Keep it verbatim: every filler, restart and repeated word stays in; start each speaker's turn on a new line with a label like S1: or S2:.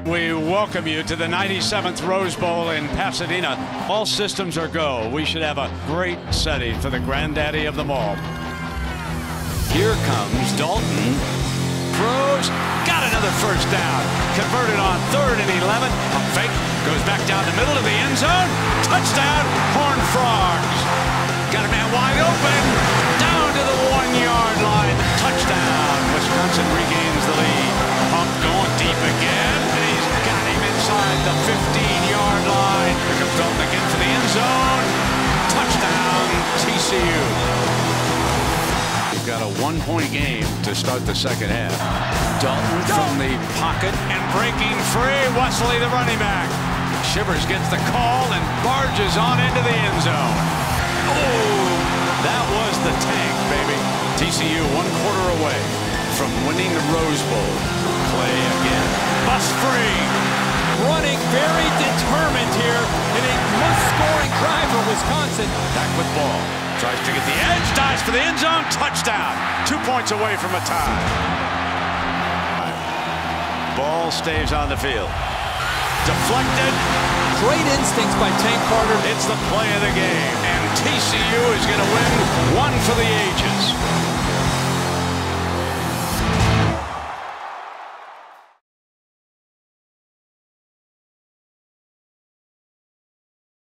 S1: We welcome you to the ninety-seventh Rose Bowl in Pasadena. All systems are go. We should have a great setting for the granddaddy of them all. Here comes Dalton. Throws. Got another first down. Converted on third and eleven. Pump fake. Goes back down the middle of the end zone. Touchdown, Horned Frogs. Got a man wide open. Down to the one-yard line. Touchdown. Wisconsin regains the lead. Pump going deep again. And he's got him inside the fifteen-yard line. Here comes Dalton again for the end zone. Touchdown, T C U. We've got a one-point game to start the second half. Dalton from the pocket and breaking free. Wesley, the running back. Shivers gets the call and barges on into the end zone. Oh, that was the tank, baby. T C U one quarter away from winning the Rose Bowl. Play again. Bust free.
S2: Running very determined here in a must-scoring drive for Wisconsin.
S1: Back with ball. Tries to get the edge. Dives for the end zone. Touchdown. Two points away from a tie. Ball stays on the field. Deflected.
S2: Great instincts by Tank Carter.
S1: It's the play of the game. And T C U is going to win one for the ages.